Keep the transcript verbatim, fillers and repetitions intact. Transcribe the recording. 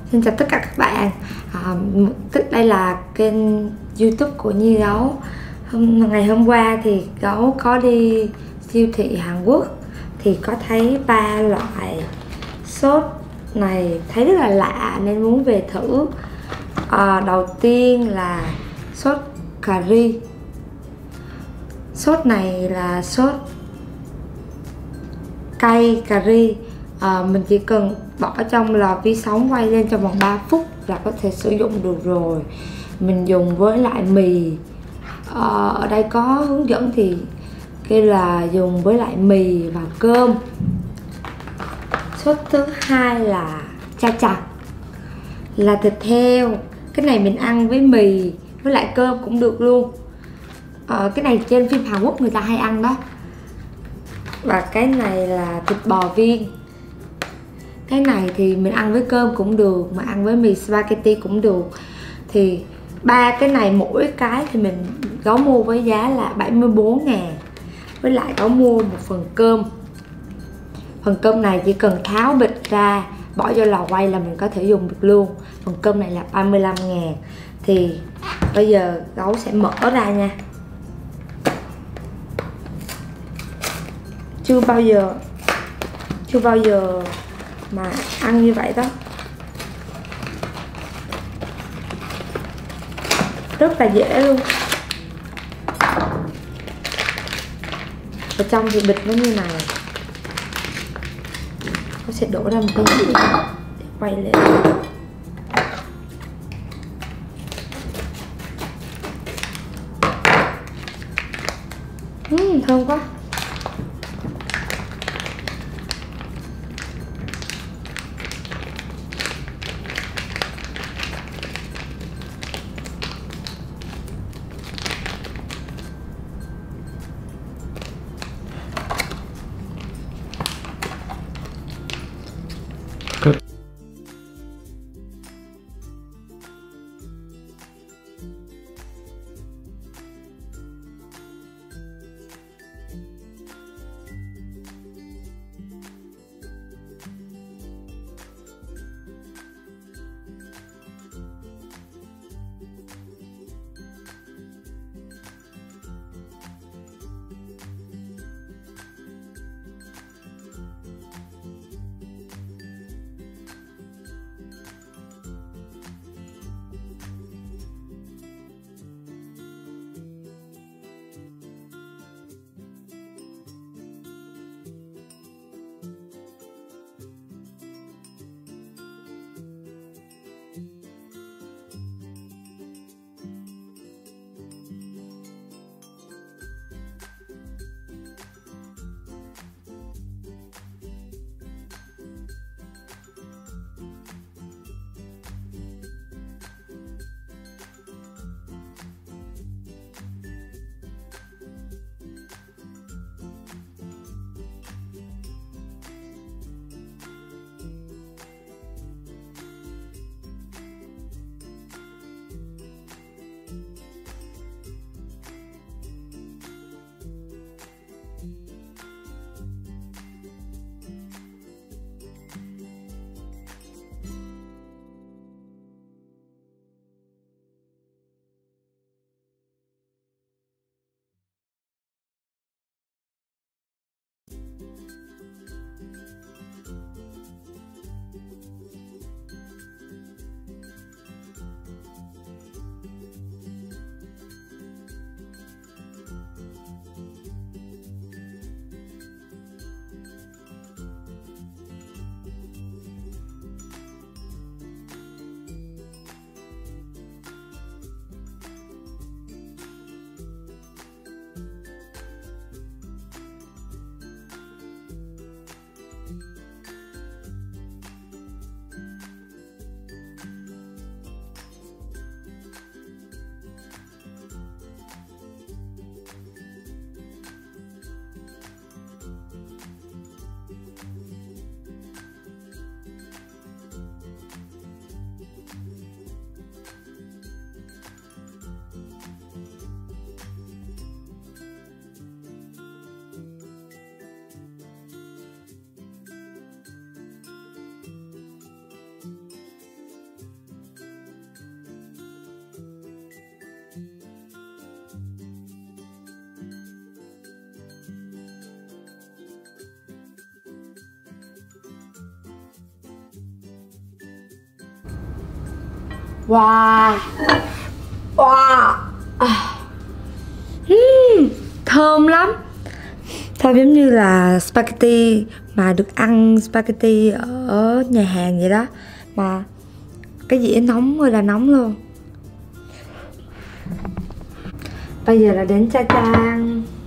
Xin chào tất cả các bạn. à, Tức đây là kênh YouTube của Nhi Gấu. hôm, Ngày hôm qua thì Gấu có đi siêu thị Hàn Quốc thì có thấy ba loại sốt này, thấy rất là lạ nên muốn về thử. à, Đầu tiên là sốt cà ri. Sốt này là sốt cay cà ri. à, Mình chỉ cần bỏ trong lò vi sóng quay lên trong vòng ba phút là có thể sử dụng được rồi. Mình dùng với lại mì. à, Ở đây có hướng dẫn thì kêu là dùng với lại mì và cơm. Sốt thứ hai là cha chặt, là thịt heo. Cái này mình ăn với mì với lại cơm cũng được luôn. à, Cái này trên phim Hàn Quốc người ta hay ăn đó. Và cái này là thịt bò viên. Cái này thì mình ăn với cơm cũng được, mà ăn với mì spaghetti cũng được. Thì ba cái này mỗi cái thì mình Gấu mua với giá là bảy mươi bốn ngàn. Với lại Gấu mua một phần cơm. Phần cơm này chỉ cần tháo bịch ra, bỏ vô lò quay là mình có thể dùng được luôn. Phần cơm này là ba mươi lăm ngàn. Thì bây giờ Gấu sẽ mở ra nha. Chưa bao giờ Chưa bao giờ mà ăn như vậy đó. Rất là dễ luôn. Ở trong thì bịch nó như này. Nó sẽ đổ ra một cái gì để quay lên. uhm, Thơm quá. Good. Wow. Wow. À. Uhm, thơm lắm. Thơm giống như là spaghetti mà được ăn spaghetti ở nhà hàng vậy đó. Mà cái dĩa nóng ơi là nóng luôn. Bây giờ là đến cha chan.